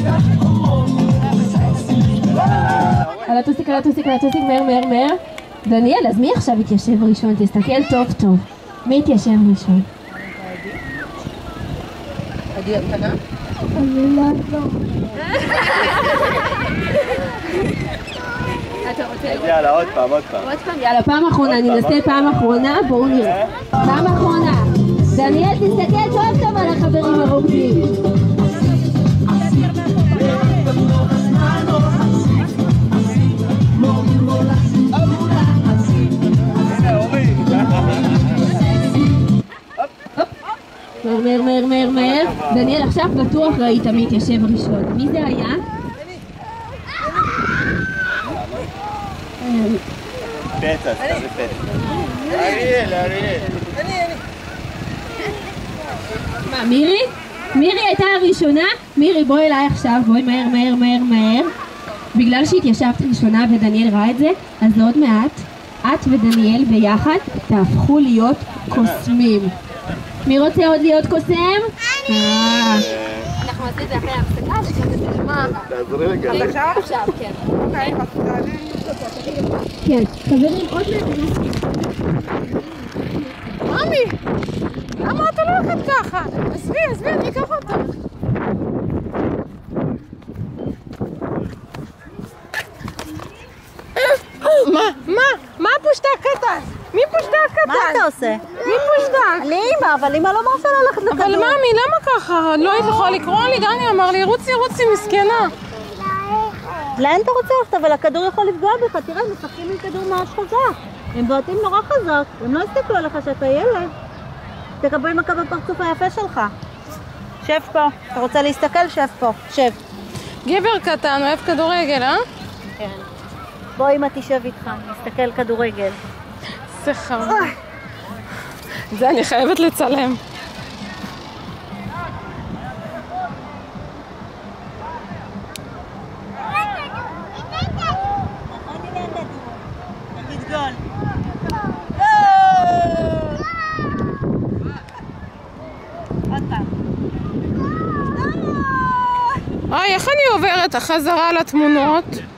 על הטוסיק, מהר. דניאל, אז מי עכשיו יתיישב ראשון? תסתכל טוב טוב. מי יתיישב ראשון? עדי הקטנה? אני לא. יאללה, עוד פעם. יאללה, פעם אחרונה, אני אנסה פעם אחרונה, בואו נראה. פעם אחרונה. דניאל, תסתכל טוב על החברים הרוקדים. מהר. דניאל, עכשיו בטוח ראית מי התיישב ראשון. מי זה היה? פצע, זה פצע. אריאל. מה, מירי? מירי הייתה הראשונה? מירי, בואי אליי עכשיו, בואי מהר. בגלל שהתיישבת ראשונה ודניאל ראה את זה, אז עוד מעט, את ודניאל ביחד תהפכו להיות קוסמים. מי רוצה עוד להיות קוסם? אנחנו עושים את זה אחרי ההפסקה, שכזה זה למה? תעזרי רגע. עכשיו, כן. כן, חברים, עוד מעט. ממי, למה אתה לא הולכת ככה? עזבי, אני אקח אותך. מה פושטק קטן? מי פושטק קטן? מה אתה עושה? מי פושטק? אני אימא, אבל אימא לא מרשה ללכת לכדור. אבל ממי, למה ככה? לא היית יכולה לקרוא לי? דני אמר לי, רוצי, מסכנה. לאן אתה רוצה ללכת? אבל הכדור יכול לפגוע בך. תראה, הם משחקים עם כדור ממש חזק. הם בועטים נורא חזק. הם לא הסתכלו עליך שאתה ילד. תקבל מכה בפרצוף היפה שלך. שב פה. אתה רוצה להסתכל? שב פה. שב. גבר קטן, אוהב כדורגל, אה? כן. בוא אמא תשב איתך. נסתכל כדורגל. זה חמור. זה אני חייבת לצלם. איך אני עוברת החזרה לתמונות?